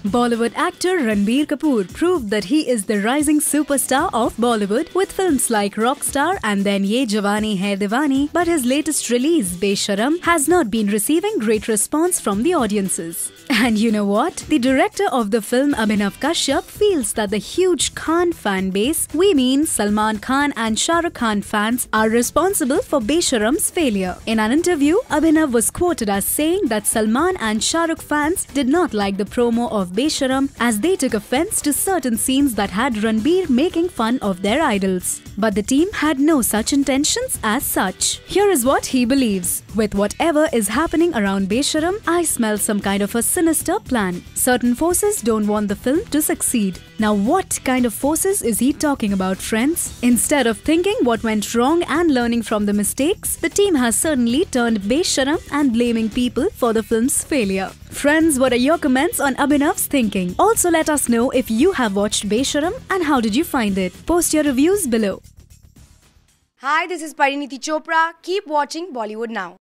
Bollywood actor Ranbir Kapoor proved that he is the rising superstar of Bollywood with films like Rockstar and then Ye Jawani Hai Diwani, but his latest release, Besharam, has not been receiving great response from the audiences. And you know what? The director of the film, Abhinav Kashyap, feels that the huge Khan fan base, we mean Salman Khan and Shah Rukh Khan fans, are responsible for Besharam's failure. In an interview, Abhinav was quoted as saying that Salman and Shah Rukh fans did not like the promo of Besharam as they took offense to certain scenes that had Ranbir making fun of their idols. But the team had no such intentions as such. Here is what he believes. With whatever is happening around Besharam, I smell some kind of a sinister plan. Certain forces don't want the film to succeed. Now what kind of forces is he talking about, friends? Instead of thinking what went wrong and learning from the mistakes, the team has certainly turned Besharam and blaming people for the film's failure. Friends, what are your comments on Abhinav's thinking? Also let us know if you have watched Besharam and how did you find it. Post your reviews below. Hi, this is Pariniti Chopra. Keep watching Bollywood Now.